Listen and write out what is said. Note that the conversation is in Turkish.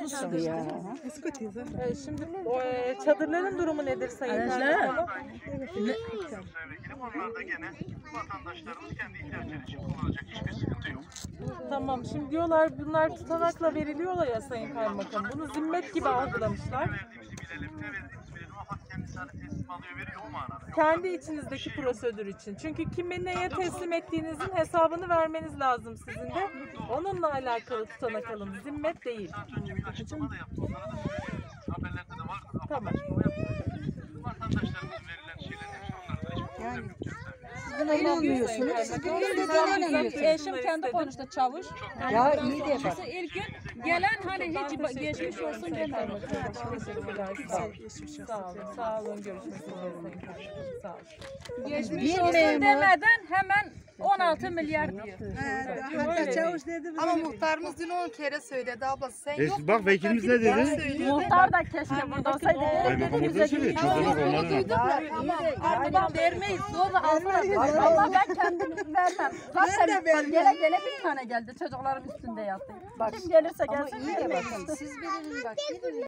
çalıştı ya. Şimdi çadırların durumu nedir Sayın Kaymakamım? Onlarda gene vatandaşlarımız kendi ihtiyaçları için kullanacak, hiçbir sıkıntı yok. Tamam, şimdi diyorlar bunlar tutanakla veriliyorlar ya Sayın Kaymakam. Bunu zimmet gibi algılamışlar. Verdiğimizi bilelim, ne verdiğimizi bilelim. AFAD kendisi hani teslim alıyor, veriyor o manada. Yok. Kendi içinizdeki prosedür için. Çünkü kime neye teslim ettiğinizin hesabını vermeniz lazım sizin de. Onunla alakalı tutanak alın. Zimmet değil. Saat önce bir açıklama da yaptı. Onlara da söylüyoruz. Haberlerde de vardır. AFAD Tamam. açıklama yaptı. Vatandaşlarımız verilen şeylerin hepsi onlarda hiçbir problem yok. Buna inanmıyorsunuz. Siz de inanmıyorsunuz. Eşim kendi konuştu çavuş. Ya iyi de bak. İlk gün gelen hani hiç geçmiş olsun demedi. Teşekkürler. Sağ olun. Sağ olun. Görüşmek üzere Sayın Kaymakam. Sağ olun. Geçmiş olsun demeden hemen 16 milyar diyor. Hatta çavuş Ama muhtarımız dün 10 kere söyledi abla sen yok. Bak vekilimiz ne dedi? Muhtar da keşke burada olsaydı. Kaymakam burada söylüyor. Artık vermeyiz. Sonra alsana. Valla ben kendim vermem. Zaten gele bir tane geldi. Çocuklarım üstünde yattı. Kim gelirse gelsin. İyi de bakın. Siz verin bak.